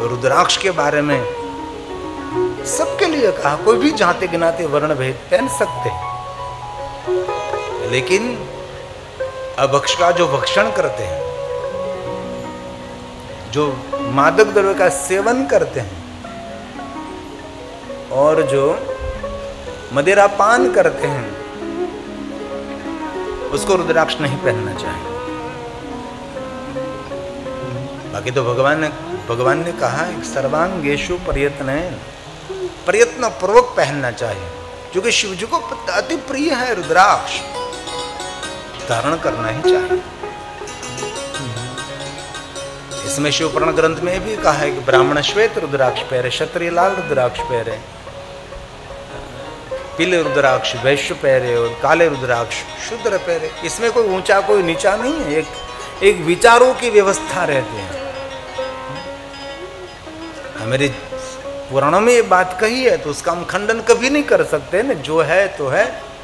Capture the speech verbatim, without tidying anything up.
रुद्राक्ष के बारे में सबके लिए कहा, कोई भी जाते गिनाते वर्ण भेद पहन सकते, लेकिन अभक्ष का जो भक्षण करते हैं, जो मादक द्रव्य का सेवन करते हैं और जो मदिरा पान करते हैं, उसको रुद्राक्ष नहीं पहनना चाहिए। बाकी तो भगवान ने भगवान ने कहा है सर्वांगेषु प्रयत्न प्रयत्न पूर्वक पहनना चाहिए, क्योंकि शिव जी को अति प्रिय है रुद्राक्ष, धारण करना ही चाहिए। इसमें शिव पुराण ग्रंथ में भी कहा है कि ब्राह्मण श्वेत रुद्राक्ष पहरे, क्षत्रिय लाल रुद्राक्ष पहरे, पीले रुद्राक्ष वैश्य पहरे और काले रुद्राक्ष शूद्र पहरे। इसमें कोई ऊंचा कोई नीचा नहीं है, एक एक विचारों की व्यवस्था रहती है। मेरे पुराणों में ये बात कही है तो उसका हम खंडन कभी नहीं कर सकते न, जो है तो है।